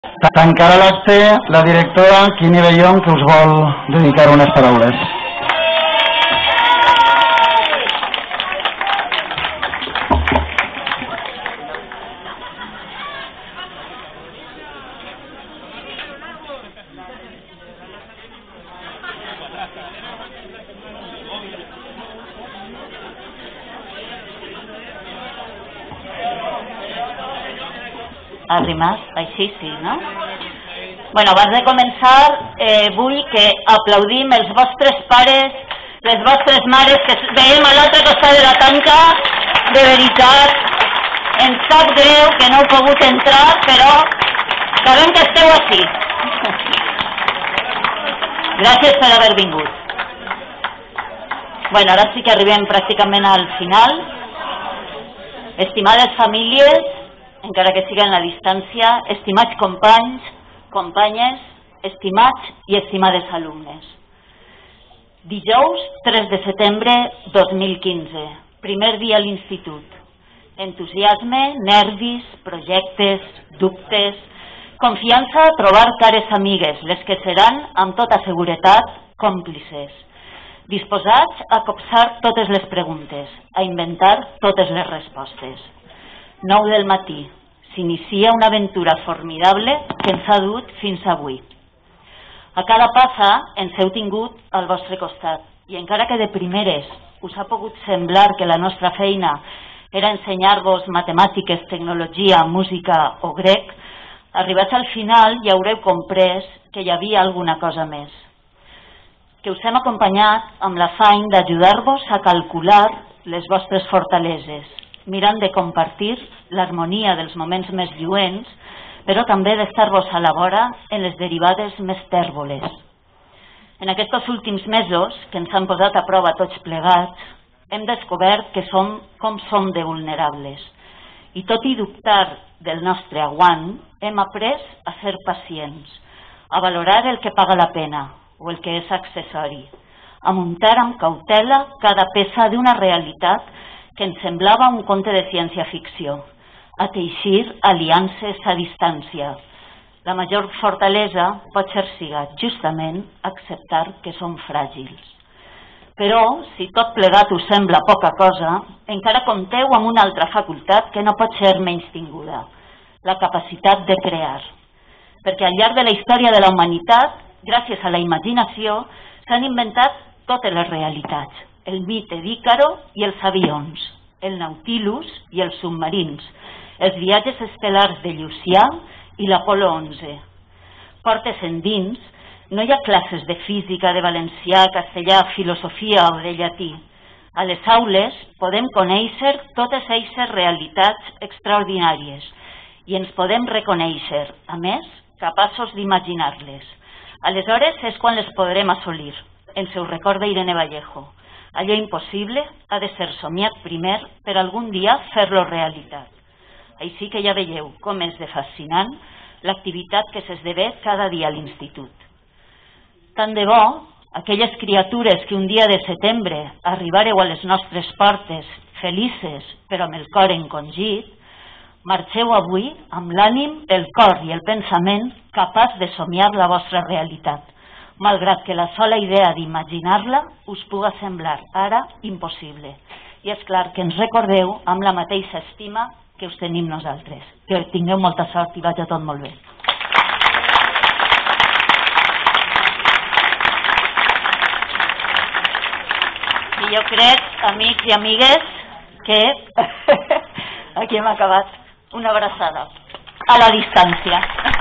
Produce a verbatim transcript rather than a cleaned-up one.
Tancarà l'acte la directora Quini Bellón, que us vol dedicar unes paraules. Arrimas, així sí, no? Bueno, abans de començar, eh, vull que aplaudim els vostres pares, les vostres mares, que veiem a l'altre costat de la tanca. De veritat, ens sap greu que no heu pogut entrar, però sabem que esteu així. Gràcies per haver vingut. Bueno, ara sí que arribem pràcticament al final. Estimades famílies, encara que siguen a la distància, estimats companys, companyes, estimats i estimades alumnes. Dijous tres de setembre dos mil quinze, primer dia a l'institut. Entusiasme, nervis, projectes, dubtes, confiança a trobar cares amigues, les que seran, amb tota seguretat, còmplices. Disposats a copsar totes les preguntes, a inventar totes les respostes. nou del matí, s'inicia una aventura formidable que ens ha dut fins avui. A cada passa ens heu tingut al vostre costat i encara que de primeres us ha pogut semblar que la nostra feina era ensenyar-vos matemàtiques, tecnologia, música o grec, arribats al final ja haureu comprès que hi havia alguna cosa més. Que us hem acompanyat amb l'afany d'ajudar-vos a calcular les vostres fortaleses, mirant de compartir l'harmonia dels moments més lluents, però també d'estar-vos a la vora en les derivades més tèrboles. En aquests últims mesos, que ens han posat a prova tots plegats, hem descobert que som com som de vulnerables. I tot i dubtar del nostre aguant, hem après a ser pacients, a valorar el que paga la pena o el que és accessori, a muntar amb cautela cada peça d'una realitat que ens semblava un conte de ciència-ficció, a teixir aliances a distància. La major fortalesa pot ser siga justament acceptar que som fràgils. Però, si tot plegat us sembla poca cosa, encara compteu amb una altra facultat que no pot ser menystinguda, la capacitat de crear. Perquè al llarg de la història de la humanitat, gràcies a la imaginació, s'han inventat totes les realitats. El mite d'Ícaro i els avions, el Nautilus i els submarins, els viatges estel·lars de Llucià i l'Apolo onze. Portes endins, no hi ha classes de física, de valencià, castellà, filosofia o de llatí. A les aules podem conèixer totes aquestes realitats extraordinàries i ens podem reconèixer, a més, capaços d'imaginar-les. Aleshores és quan les podrem assolir. Ens ho recorda Irene Vallejo. Allò impossible ha de ser somiat primer per algun dia fer-lo realitat. Així que ja veieu com és de fascinant l'activitat que s'esdevé cada dia a l'institut. Tant de bo, aquelles criatures que un dia de setembre arribareu a les nostres portes felices però amb el cor encongit, marxeu avui amb l'ànim, el cor i el pensament capaç de somiar la vostra realitat, malgrat que la sola idea d'imaginar-la us puga semblar ara impossible. I és clar que ens recordeu amb la mateixa estima que us tenim nosaltres. Que tingueu molta sort i vagi tot molt bé. I jo crec, amics i amigues, que aquí hem acabat. Una abraçada a la distància.